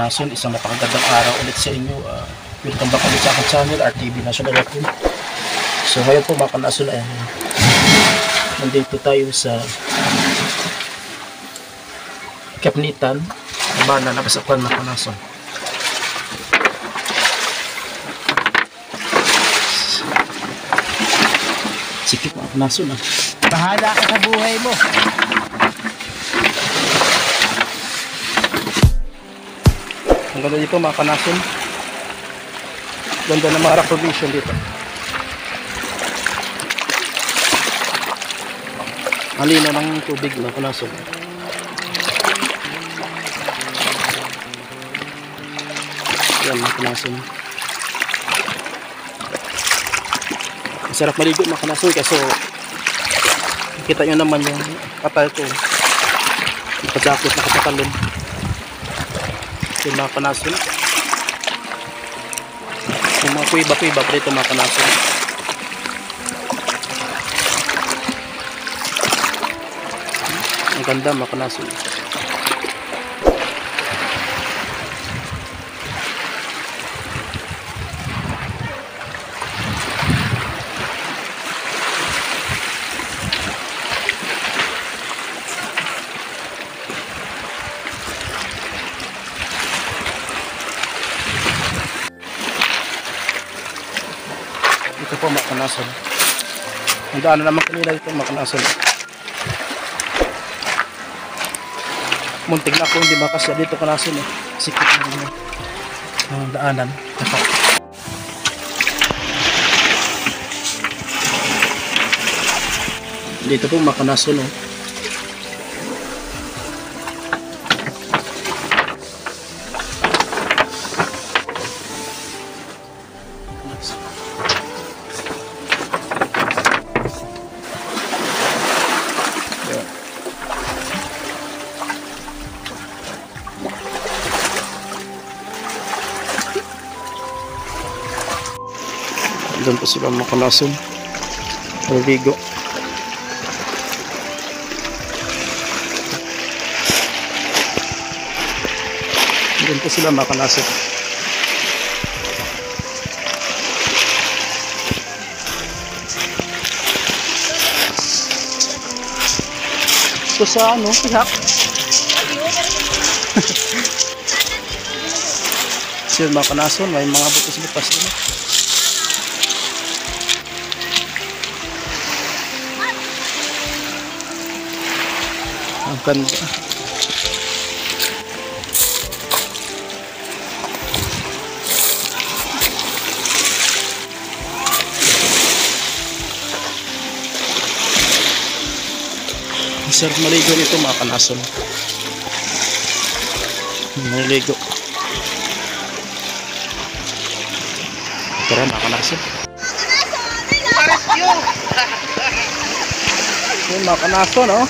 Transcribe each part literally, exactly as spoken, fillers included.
Makanason, isang napakagandang araw ulit sa inyo. Uh, welcome back ulit sa aking channel, R T V National Raccoon. So ngayon po Makanason, ay nandito tayo sa Kapnitan, Habana, Nabasakan, Makanason. Sikip Makanason ah. Bahala ka sa buhay mo. Ang ganda dito Makanason. Ganda na mga rock formation dito. Malino ng tubig Makanason. Yan Makanason. Masarap maligo Makanason kaso kita nyo naman yung katal ko. Nakajakot, nakapatalon. Yung mga Makanason. Yung mga kuiba-kuiba pa dito Makanason. Ang ganda Makanason. Ito po Makanason. Ang daan na naman kanila ito Makanason. Muntig na ako hindi makasya dito Makanason eh. Sikip na rin ang daanan. Dito po Makanason oh. Doon po sila Makanason. Naligo. Doon po sila Makanason. Ito sa ano, pihak. Sila Makanason, may mga butas-butas din. Ang ganda. Sarap maligo nito Makanason. Maligo. Tara Makanason. Yung Makanason oh.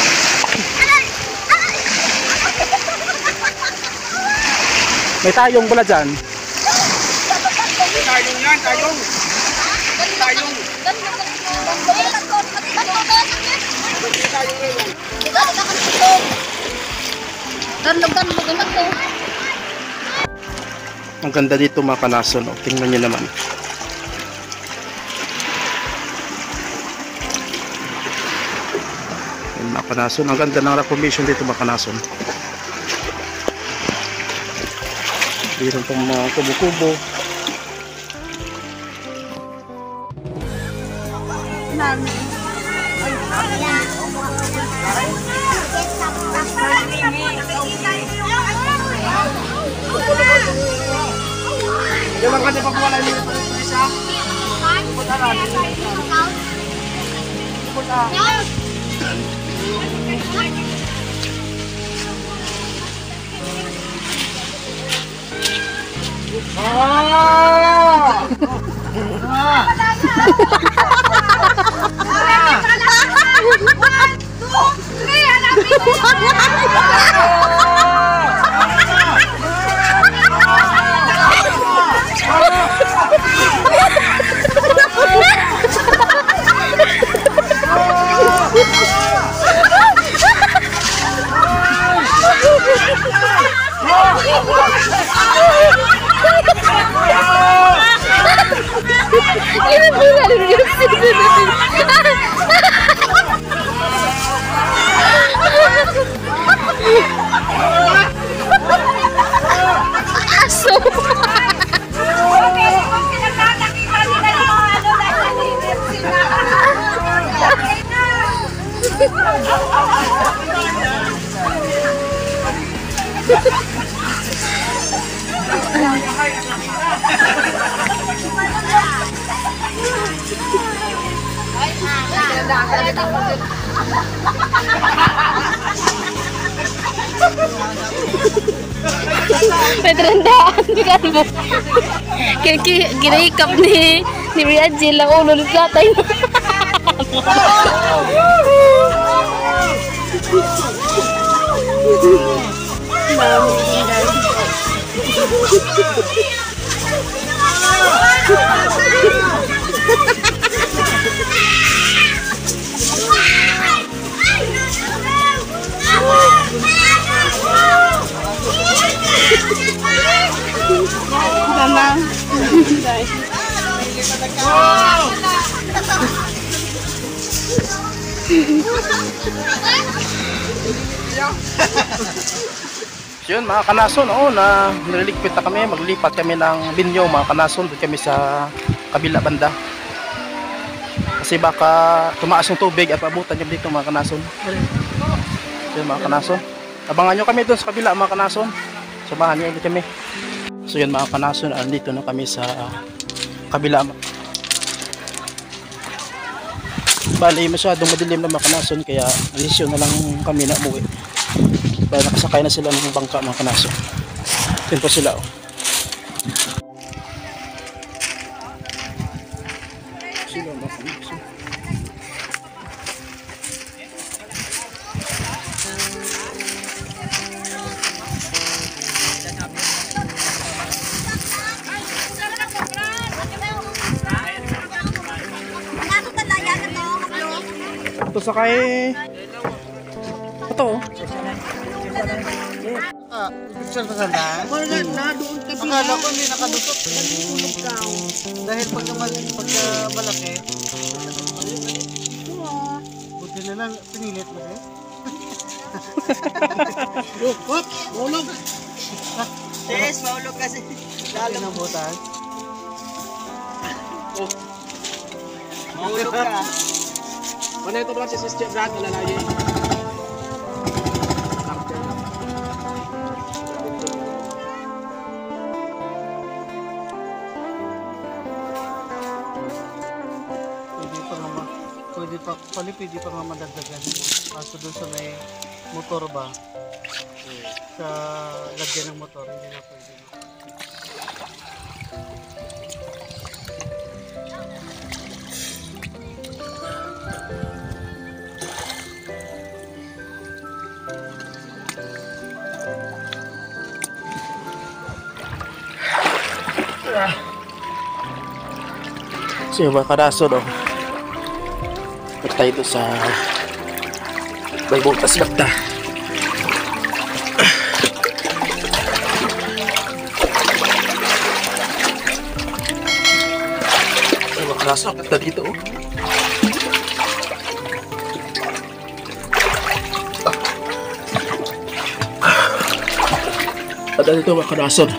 May tayong pala dyan. May tayong yan, tayong. Tayong. Ang ganda dito Makanason. Oh. Tingnan nyo naman. Yung Makanason. Ang ganda ng rock formation dito Makanason. Meron pang mga kubo-kubo. Yan lang kasi pagwala nila pa rin siya. Pupunta na. Pupunta. Ah! Ah! Woo! May trendaan juga mo. Kinaikap ni ni Riadjil ang ulo ni tatay. Mama. So yun mga kanason, oo, na nililigpit na kami, maglipat kami ng binyo mga kanason, doon kami sa kabila banda. Kasi baka tumaas yung tubig at abutan nyo dito mga kanason. So yun mga kanason, abangan nyo kami doon sa kabila mga kanason, samahan nyo ulit kami. So yun mga kanason, andito na kami sa kabila. Bali masyadong madilim na mga kanason, kaya alisyon na lang kami na umuwi. Bali nakasakay na sila ng bangka mga kanason. Yun po sila oh. Sila mga kanason. Ito sakay. Ito oh. Ah, picture ka sana? Wala na, doon ka pila. Akala ko hindi nakadusok. Dahil pagka, pagka malaki, buti na lang, pinilit mo eh. Oh, hop, maulog. Yes, maulog kasi. Lalo ng butas. Oh. Maulog ka. Mana itu berarti sistem berat na lagi. Pwede pa nga, pwede pa, pali pwede pa nga madagdagan. Kaso doon sa may motor ba, sa lagyan ng motor, hindi na pwede. So yung mga kanason oh, patay ito sa may butas bakta. So yung mga kanason bakta dito oh. Patay dito mga kanason.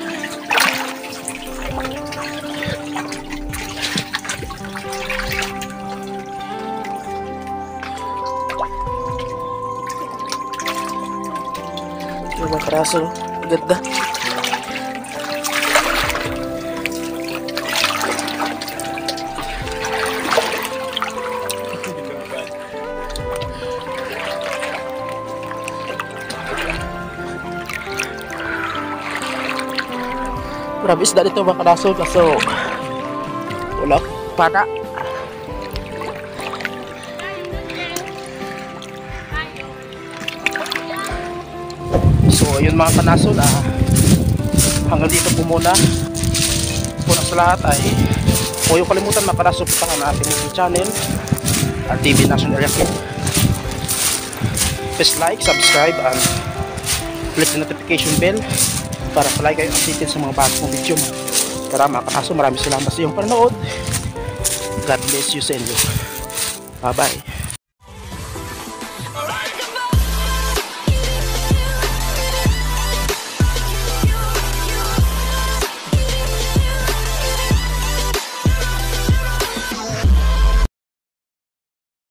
Yung mga karaso, ganda. Marami isda dito mga karaso, kaso wala pana. So ayun mga kanason, ah, hanggang dito po muna. Una sa lahat ay huwag yung kalimutan mga kanason, puntahan ang ating YouTube channel at T V National Area Code. Please like, subscribe and click the notification bell para palagi kayo updated sa mga bagong video. Tara mga kanason, maraming salamat sa iyong panonood. God bless you sa inyo. Bye bye.